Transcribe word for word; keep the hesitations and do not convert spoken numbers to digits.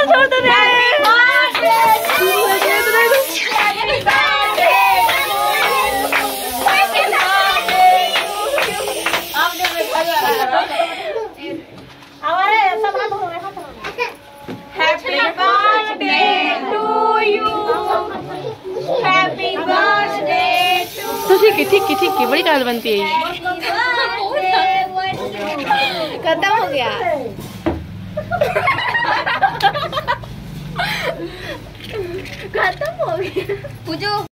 छोड़ दे रे। Happy birthday to you, happy birthday to. तो ठीक है ठीक है ठीक है, बड़ी काल बनती है। खत्म हो गया। खत्म हो गया। पूजो।